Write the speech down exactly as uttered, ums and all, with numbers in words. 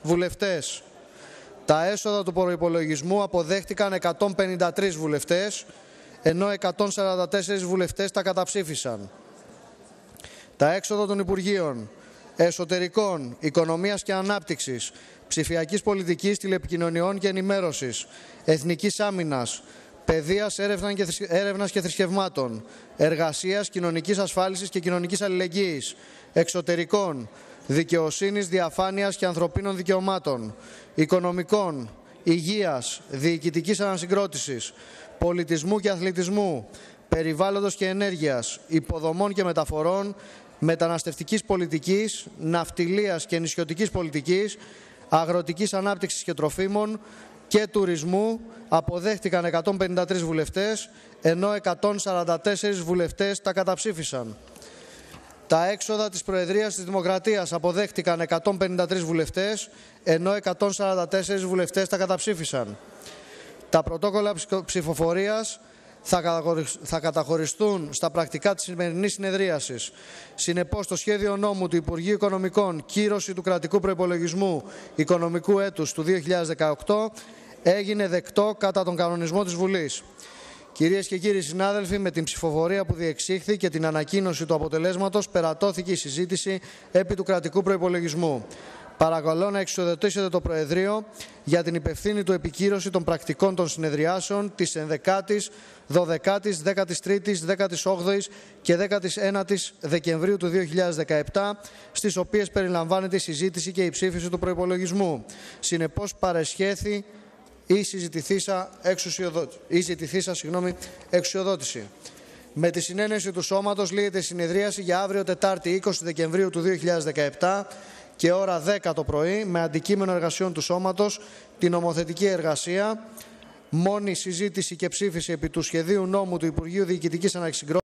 βουλευτές. Τα έσοδα του προϋπολογισμού αποδέχτηκαν εκατόν πενήντα τρεις βουλευτές, ενώ εκατόν σαράντα τέσσερις βουλευτές τα καταψήφισαν. Τα έξοδα των Υπουργείων Εσωτερικών, Οικονομίας και Ανάπτυξης, Ψηφιακής Πολιτικής, Τηλεπικοινωνιών και Ενημέρωσης, Εθνικής Άμυνας, Παιδείας, Έρευνας και Θρησκευμάτων, Εργασίας, Κοινωνικής Ασφάλισης και Κοινωνικής Αλληλεγγύης, Εξωτερικών, Δικαιοσύνης, Διαφάνειας και Ανθρωπίνων Δικαιωμάτων, Οικονομικών, Υγείας, Διοικητικής Ανασυγκρότησης, Πολιτισμού και Αθλητισμού, Περιβάλλοντος και Ενέργειας, Υποδομών και Μεταφορών, Μεταναστευτικής Πολιτικής, Ναυτιλίας και Νησιωτικής Πολιτικής, Αγροτικής Ανάπτυξης και Τροφίμων και Τουρισμού αποδέχτηκαν εκατόν πενήντα τρεις βουλευτές, ενώ εκατόν σαράντα τέσσερις βουλευτές τα καταψήφισαν. Τα έξοδα της Προεδρίας της Δημοκρατίας αποδέχτηκαν εκατόν πενήντα τρεις βουλευτές, ενώ εκατόν σαράντα τέσσερις βουλευτές τα καταψήφισαν. Τα πρωτόκολλα ψηφοφορίας θα καταχωριστούν στα πρακτικά της σημερινής συνεδρίασης. Συνεπώς, το σχέδιο νόμου του Υπουργείου Οικονομικών κύρωση του κρατικού προϋπολογισμού οικονομικού έτους του δύο χιλιάδες δεκαοκτώ έγινε δεκτό κατά τον κανονισμό της Βουλής. Κυρίες και κύριοι συνάδελφοι, με την ψηφοφορία που διεξήχθη και την ανακοίνωση του αποτελέσματος περατώθηκε η συζήτηση επί του κρατικού προϋπολογισμού. Παρακαλώ να εξουσιοδοτήσετε το Προεδρείο για την υπευθύνη του επικύρωση των πρακτικών των συνεδριάσεων της ενδεκάτης, δωδεκάτης, δέκατης τρίτης, δέκατης όγδοης και δέκατης ένατης Δεκεμβρίου του δύο χιλιάδες δεκαεπτά, στις οποίες περιλαμβάνεται η συζήτηση και η ψήφιση του προϋπολογισμού. Συνεπώς, παρεσχέθη η συζητηθήσα εξουσιοδότηση. Η ζητηθήσα, συγγνώμη, εξουσιοδότηση. Με τη συνένεση του Σώματος λύγεται η συνεδρίαση για αύριο Τετάρτη είκοσι Δεκεμβρίου του δύο χιλιάδες δεκαεπτά και ώρα δέκα το πρωί, με αντικείμενο εργασιών του Σώματος την νομοθετική εργασία, μόνη συζήτηση και ψήφιση επί του σχεδίου νόμου του Υπουργείου Διοικητικής Ανασυγκρότησης